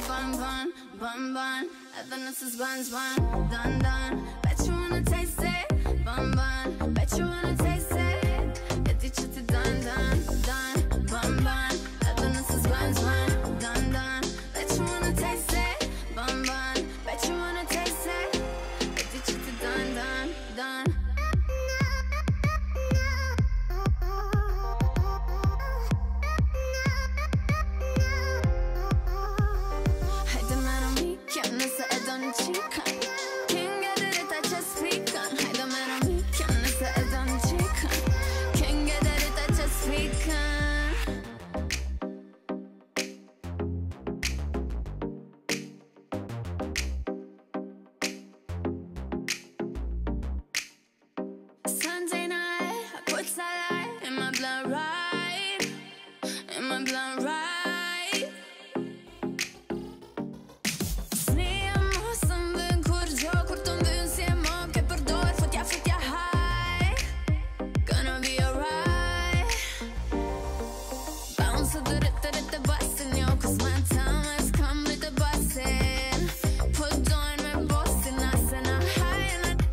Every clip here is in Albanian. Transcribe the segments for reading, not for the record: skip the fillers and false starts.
bonbon, bonbon. Heaven is this buns, bun, dun dun. Bet you wanna taste it, bonbon. Bet you wanna taste it. Get each other dun dun dun, bonbon. Heaven is this buns, bun, dun dun. Bet you wanna taste it, bonbon. Bet you wanna taste it. Get each other dun dun dun. Sunday night, I put starlight in my blood, right? In my blood, right? Sniemo som vyn kur gjo, kur të mbyn si e mo ke përdor, futja high. Gonna be alright. Bounce të rrit të basin, jo, cause my time has come with the basin. Put on me bossin, asen a high and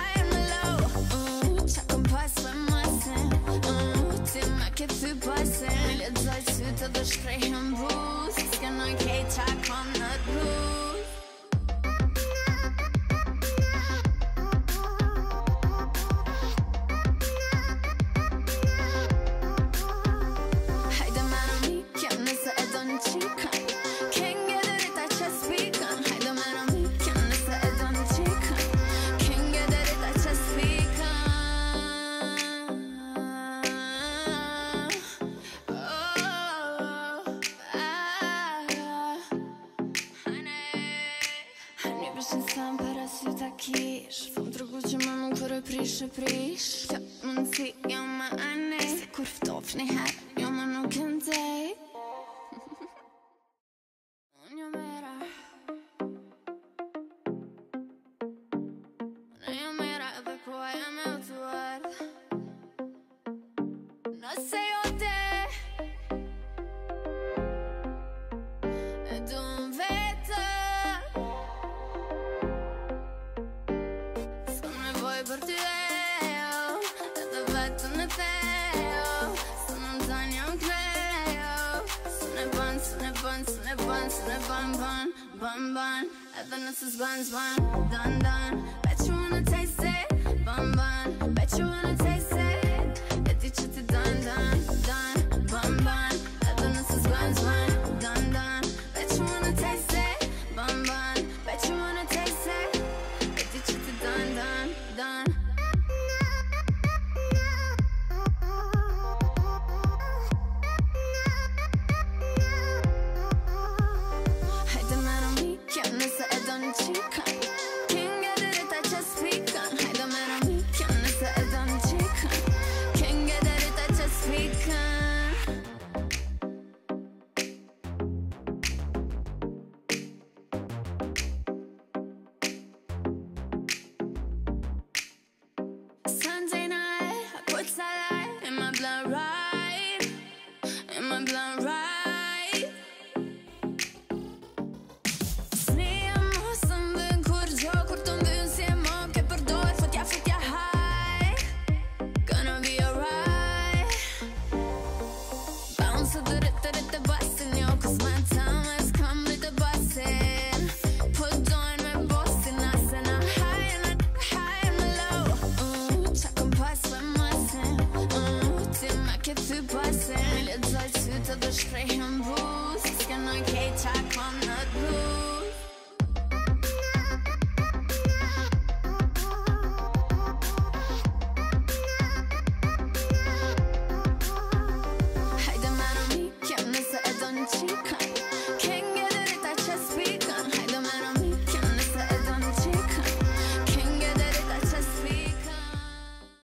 ke ty pasin Mille dzoj sytë dhe shkrejhën bus S'kena kej qa kom në t'bus Hajde mena mi, kem nëse e do një qikën Kenge dhe rita që spikën Hajde mena mi, kem nëse e do një qikën Kenge dhe rita që spikën Sam para sy ta kish Fëm të rëgu që më kërë prish Kjo mund si jo më ane Se kur ftof një herë jo më nuk këndej Unë jo mera Unë jo mera edhe koha jam e utuar Nëse jo te E du më vetë Për ty jo, edhe vetëm e theo Së në më zanë jam klejo Së në ban, së në ban, së në ban, së në ban, ban, ban, ban Edhe nësë s'ban, s'ban, dan, dan Bet you wanna taste it, ban, ban Bet you wanna taste it E di që ti dan, dan, dan, ban, ban Edhe nësë s'ban, s'ban, dan, dan Bet you wanna taste it, ban, ban Bet you wanna taste it E di që ti dan, dan, dan Hajde mena mi, kem nëse e do një qikën Kenge dhe rita që spikën Hajde mena mi, kem nëse e do një qikën Kenge dhe rita që spikën Sunday night, I put starlight in my blood, right? In my blood, right? Sniemo som vyn kur gjo, kur të mbyn si e mo ke përdor, futja high. Gonna be alright. Bounce të rrit të basin, jo, cause my time has come with the basin. Put on me bossin, asen a high and low. Qakon pas për masin Ti me ke ty pasin Mille dzoj sytë dhe shkrejhën bus S'kena kej qakon në t'bus